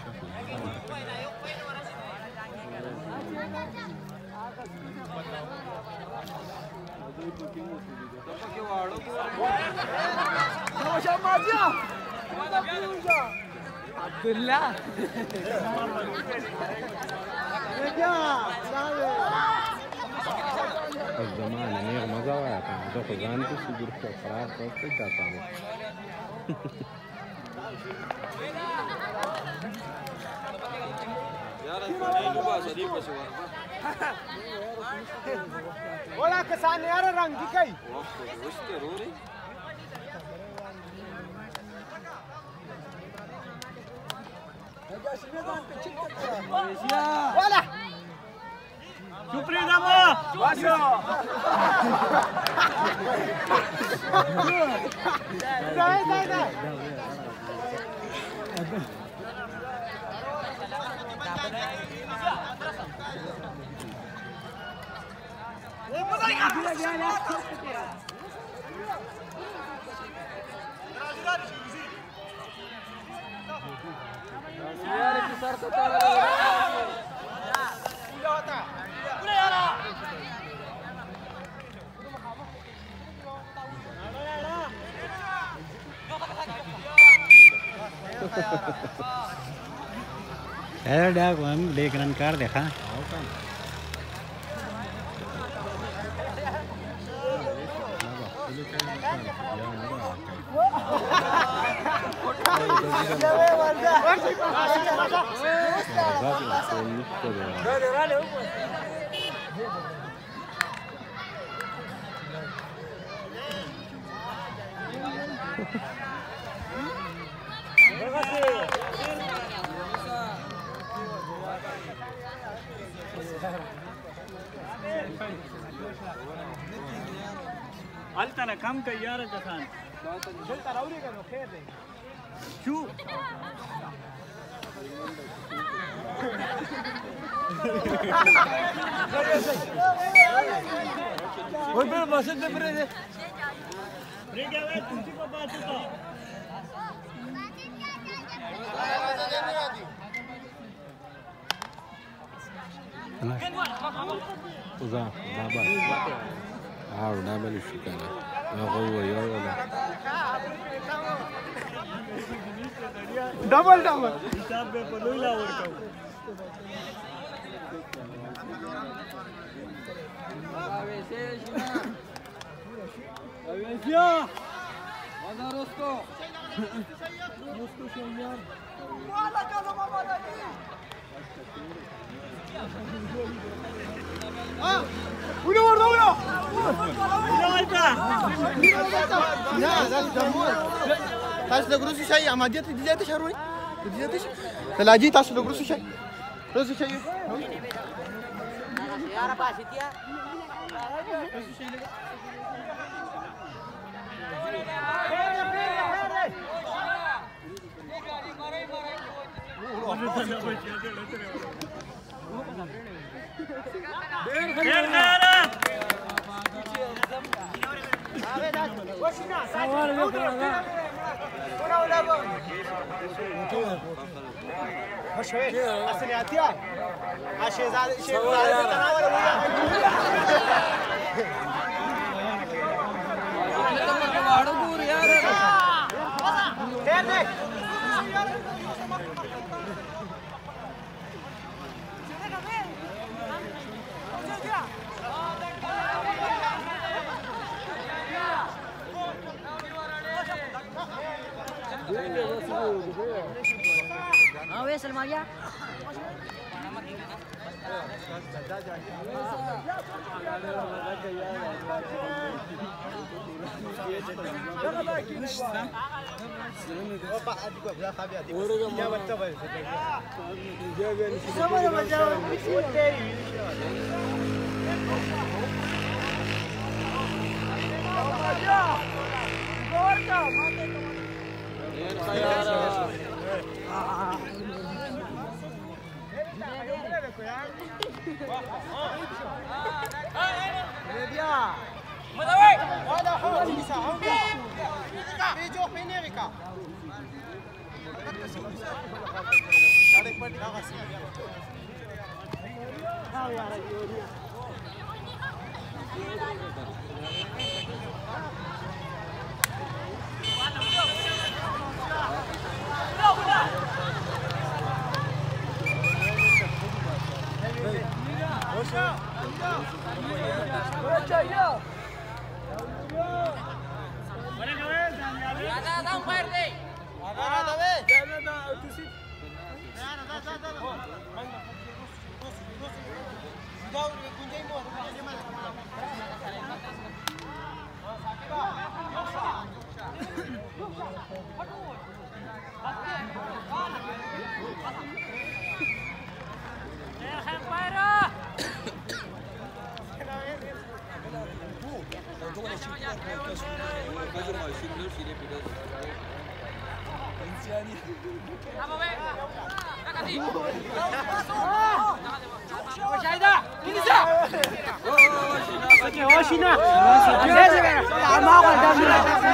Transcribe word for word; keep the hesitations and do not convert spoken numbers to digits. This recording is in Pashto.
Abdullah. الزمان نيغ مزه وياكم دخل غانتو سيدور فراغ توقي تاكامو ولا كسان يار رنگ کی کئی ولا Supri nama. Wasyo. Dai dai dai. यार डाक हम देख रन कार देखा Altana kam ka yara jasan. Delta rauri ka no khere. Chu. Hoy pero masad de brede. Brege ave तुझी को बात तो. وزا بابا عاو نعمل الشكالة ما هو يا ولا Double double. हिसाब में पलोला और का. Avensia. Wada Rosto. Rosto Shayar. Wala ka na mama Ah! Uno por uno. Uno alta. لا لا الجمهور تاس لغروسي شيء عمادية تديات شهروني تديات شيء تلاجي تاس لغروسي شيء روسي شيء يا رب عشتيا روسي شيء हाँ वे सलमाया Washina.